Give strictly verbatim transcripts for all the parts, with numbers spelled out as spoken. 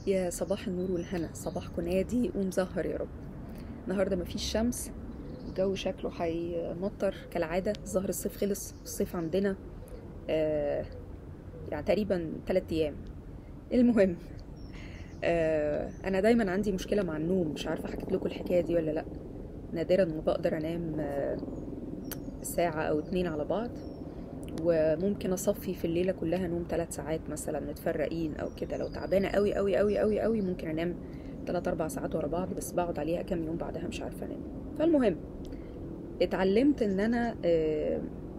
يا صباح النور والهنا، صباحكم نادي ومزهر يا رب. النهارده مفيش شمس، الجو شكله هيمطر كالعادة. ظهر الصيف خلص، الصيف عندنا آه يعني تقريبا تلات أيام. المهم، آه أنا دايما عندي مشكلة مع النوم، مش عارفة حكيت لكم الحكاية دي ولا لأ. نادرا ما بقدر أنام آه ساعة أو اتنين على بعض، وممكن اصفي في الليله كلها نوم ثلاث ساعات مثلا متفرقين او كده. لو تعبانه قوي قوي قوي قوي قوي ممكن انام ثلاث اربع ساعات ورا بعض، بس بقعد عليها كام يوم بعدها مش عارفه انام. فالمهم، اتعلمت ان انا آه،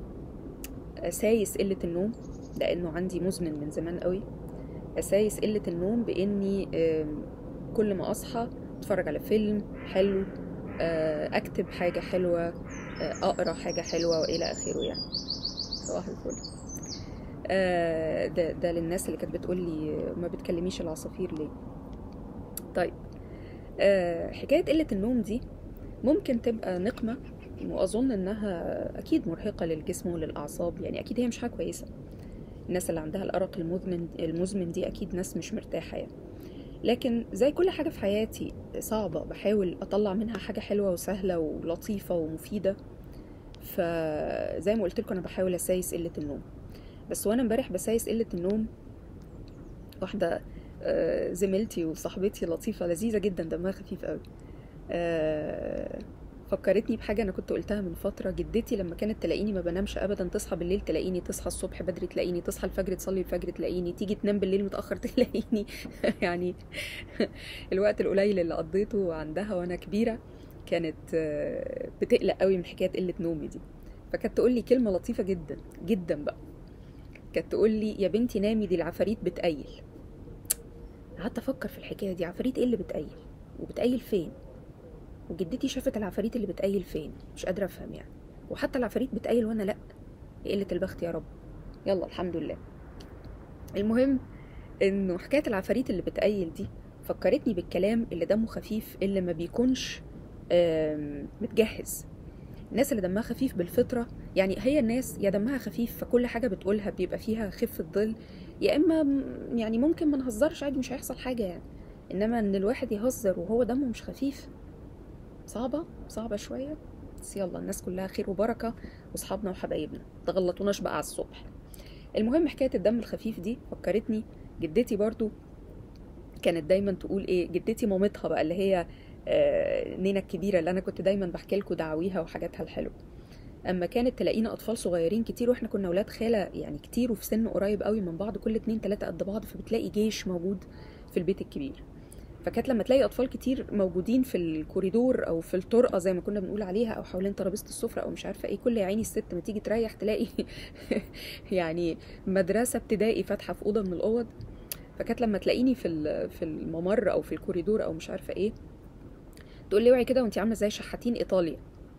اسايس قله النوم، لانه عندي مزمن من زمان قوي. اسايس قله النوم باني آه، كل ما اصحى اتفرج على فيلم حلو، آه، اكتب حاجه حلوه، آه، اقرا حاجه حلوه والى اخره يعني. صباح الفل. آه، ده ده للناس اللي كانت بتقول لي ما بتكلميش العصافير ليه. طيب، آه، حكايه قله النوم دي ممكن تبقى نقمه، واظن انها اكيد مرهقه للجسم وللاعصاب، يعني اكيد هي مش حاجه كويسه. الناس اللي عندها الارق المزمن المزمن دي اكيد ناس مش مرتاحه يعني. لكن زي كل حاجه في حياتي صعبه بحاول اطلع منها حاجه حلوه وسهله ولطيفه ومفيده. فزي ما قلت لكم انا بحاول اسايس قله النوم. بس وانا امبارح بسايس قله النوم، واحده آه، زميلتي وصاحبتي لطيفه لذيذه جدا دمها خفيف قوي، آه، فكرتني بحاجه انا كنت قلتها من فتره. جدتي لما كانت تلاقيني ما بنامش ابدا، تصحى بالليل تلاقيني، تصحى الصبح بدري تلاقيني، تصحى الفجر تصلي الفجر تلاقيني، تيجي تنام بالليل متاخر تلاقيني يعني الوقت القليل اللي قضيته عندها وانا كبيره كانت آه، بتقلق قوي من حكايه قله نومي دي. فكانت تقول لي كلمه لطيفه جدا جدا بقى، كانت تقول لي يا بنتي نامي، دي العفاريت بتقيل. قعدت افكر في الحكايه دي، عفاريت ايه اللي بتقيل؟ وبتقيل فين؟ وجدتي شافت العفاريت اللي بتقيل فين؟ مش قادره افهم يعني. وحتى العفاريت بتقيل وانا لا، قله البخت يا رب. يلا الحمد لله. المهم، انه حكايه العفاريت اللي بتقيل دي فكرتني بالكلام اللي دمه خفيف، اللي ما بيكونش آم، متجهز. الناس اللي دمها خفيف بالفطره، يعني هي الناس يا دمها خفيف فكل حاجه بتقولها بيبقى فيها خفه ظل، يا اما م- يعني ممكن ما نهزرش عادي مش هيحصل حاجه يعني. انما ان الواحد يهزر وهو دمه مش خفيف، صعبه صعبه شويه. بس يلا، الناس كلها خير وبركه، واصحابنا وحبايبنا، تغلطوناش بقى على الصبح. المهم، حكايه الدم الخفيف دي فكرتني جدتي برضو. كانت دايما تقول ايه، جدتي مامتها بقى اللي هي آه، نينا الكبيره اللي انا كنت دايما بحكي لكم دعاويها وحاجاتها الحلوه. اما كانت تلاقينا اطفال صغيرين كتير، واحنا كنا اولاد خاله يعني كتير، وفي سن قريب قوي من بعض، كل اتنين تلاته قد بعض، فبتلاقي جيش موجود في البيت الكبير. فكانت لما تلاقي اطفال كتير موجودين في الكوريدور او في الطرقه زي ما كنا بنقول عليها، او حوالين ترابيزه السفره او مش عارفه ايه، كل يا عيني الست ما تيجي تريح تلاقي يعني مدرسه ابتدائي فاتحه في اوضه من الاوض. فكانت لما تلاقيني في ال- في الممر او في الكوريدور او مش عارفه ايه، تقول لي اوعي كده وانت عامله زي شحاتين ايطاليا.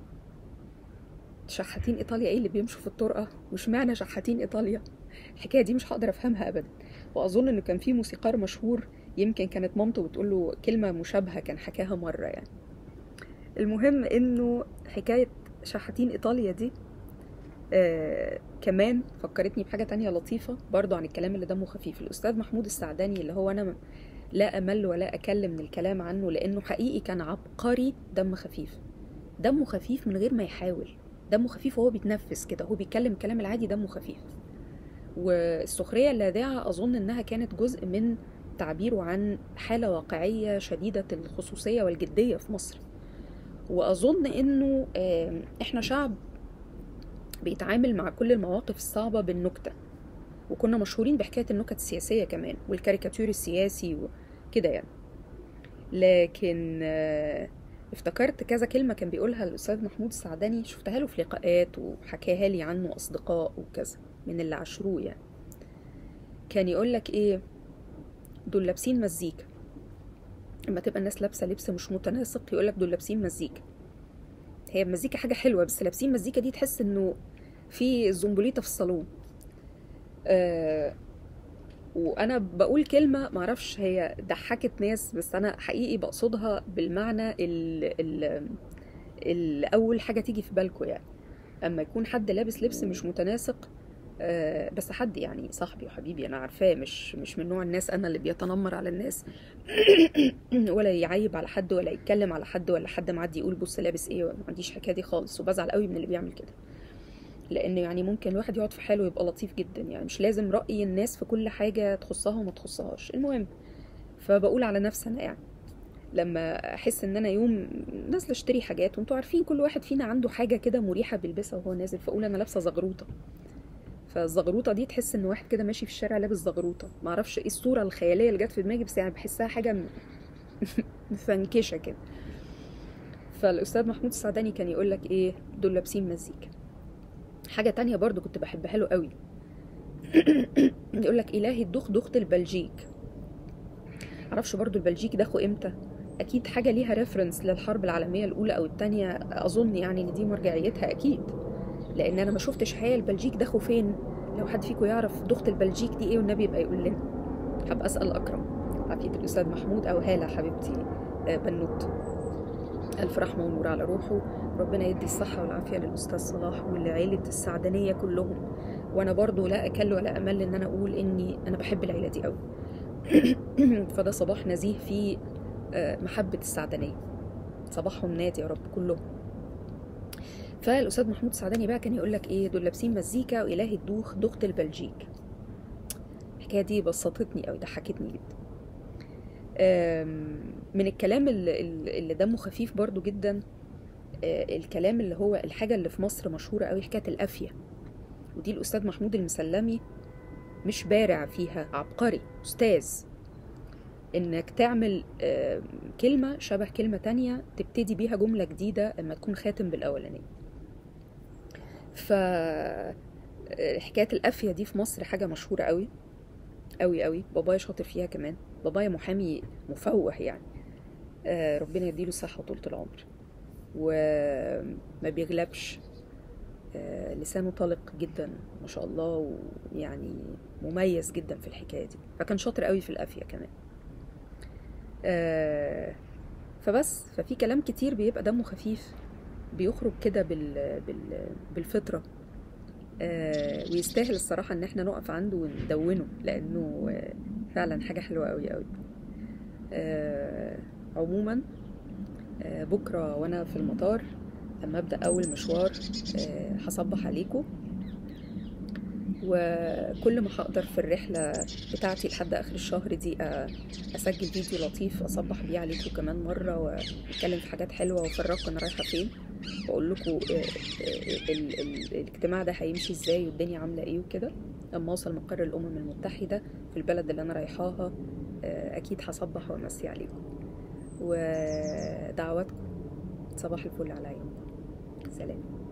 شحاتين ايطاليا ايه اللي بيمشوا في الطرقه؟ وش معنى شحاتين ايطاليا؟ الحكايه دي مش هقدر افهمها ابدا. واظن انه كان في موسيقار مشهور، يمكن كانت مامته بتقول له كلمه مشابهه كان حكاها مره يعني. المهم انه حكايه شحاتين ايطاليا دي آه كمان فكرتني بحاجه تانية لطيفه برضو عن الكلام اللي دمه خفيف. الاستاذ محمود السعداني، اللي هو انا لا امل ولا اكل من الكلام عنه، لانه حقيقي كان عبقري دم خفيف. دمه خفيف من غير ما يحاول، دمه خفيف وهو بيتنفس كده، هو بيتكلم الكلام العادي دمه خفيف. والسخرية اللاذعة أظن إنها كانت جزء من تعبيره عن حالة واقعية شديدة الخصوصية والجدية في مصر. وأظن إنه آم، إحنا شعب بيتعامل مع كل المواقف الصعبة بالنكتة، وكنا مشهورين بحكاية النكت السياسية كمان والكاريكاتير السياسي وكده يعني. لكن آه، افتكرت كذا كلمة كان بيقولها الأستاذ محمود السعداني، شفتها له في لقاءات وحكاها لي عنه أصدقاء وكذا من اللي عاشروه يعني. كان يقولك إيه، دول لابسين مزيكا. لما تبقى الناس لابسة لبس مش متناسق يقولك دول لابسين مزيكا. هي المزيكا حاجة حلوة، بس لابسين مزيكا دي تحس إنه في زنبليطة في الصالون. آه وانا بقول كلمه معرفش هي ضحكت ناس، بس انا حقيقي بقصدها بالمعنى ال ال ال اول حاجه تيجي في بالكم يعني. اما يكون حد لابس لبس مش متناسق، آه، بس حد يعني صاحبي وحبيبي انا عارفاه، مش مش من نوع الناس انا اللي بيتنمر على الناس ولا يعيب على حد ولا يتكلم على حد ولا حد معدي يقول بص لابس ايه، ما عنديش الحكايه دي خالص. وبزعل قوي من اللي بيعمل كده، لان يعني ممكن الواحد يقعد في حاله ويبقى لطيف جدا. يعني مش لازم راي الناس في كل حاجه تخصها وما تخصهاش. المهم، فبقول على نفسي انا يعني لما احس ان انا يوم نازله اشتري حاجات، وانتوا عارفين كل واحد فينا عنده حاجه كده مريحه بيلبسها وهو نازل، فاقول انا لابسه زغروطه. فالزغروطه دي تحس ان واحد كده ماشي في الشارع لابس زغروطه. ما اعرفش ايه الصوره الخياليه اللي جت في دماغي، بس يعني بحسها حاجه م- مفنكشه كده. فالاستاذ محمود السعداني كان يقول لك ايه، دول لابسين مزيكا. حاجه تانية برضو كنت بحبها له قوي، يقول لك الهي الدخ دخت البلجيك. معرفش برضو البلجيك دخوا امتى، اكيد حاجه ليها ريفرنس للحرب العالميه الاولى او الثانيه، اظن يعني ان دي مرجعيتها اكيد، لان انا ما شفتش حقيقه البلجيك دخوا فين. لو حد فيكم يعرف دخت البلجيك دي ايه والنبي يبقى يقول لنا. حابه اسال اكرم عافيه الاستاذ محمود او هاله حبيبتي آه، بنوت، الف رحمه ونور على روحه. ربنا يدي الصحه والعافيه للاستاذ صلاح ولعيله السعدنيه كلهم. وانا برضو لا اكل ولا امل ان انا اقول اني انا بحب العيله دي قوي. فده صباح نزيه في آه، محبه السعدنيه، صباحهم نادي يا رب كلهم. فالاستاذ محمود السعداني بقى كان يقول لك ايه، دول لابسين مزيكا والهي الدوخ دخت البلجيك. الحكايه دي بسطتني قوي، ضحكتني جدا. آم، من الكلام اللي, اللي دمه خفيف برضو جدا، آه، الكلام اللي هو الحاجه اللي في مصر مشهوره قوي، حكايه القافيه. ودي الاستاذ محمود المسلمي مش بارع فيها، عبقري استاذ. انك تعمل آم، كلمه شبه كلمه تانية تبتدي بيها جمله جديده اما تكون خاتم بالاولانيه. ف حكايه القافيه دي في مصر حاجه مشهوره قوي قوي قوي. بابايا شاطر فيها كمان، بابايا محامي مفوه يعني، آه، ربنا يديله الصحه وطولة العمر، وما بيغلبش، آه، لسانه طلق جدا ما شاء الله، ويعني مميز جدا في الحكايه دي. فكان شاطر قوي في القافيه كمان. آه، فبس ففي كلام كتير بيبقى دمه خفيف، بيخرج كده بال... بال... بالفطره، آه، ويستاهل الصراحة ان احنا نقف عنده وندونه، لانه آه، فعلا حاجة حلوة قوي قوي. آه، عموما آه، بكرة وانا في المطار لما ابدأ اول مشوار آه، هصبح عليكم، وكل ما هقدر في الرحلة بتاعتي لحد اخر الشهر دي آه، اسجل فيديو لطيف اصبح بيه عليكم كمان مرة، واتكلم في حاجات حلوة وافرجكم انا رايحة فين، واقول لكم الاجتماع ده هيمشي ازاي والدنيا عامله ايه وكده. لما اوصل مقر الامم المتحده في البلد اللي انا رايحاها آه، اكيد هصبح وامسي عليكم، ودعواتكم صباح الفل على عيونكم. سلام.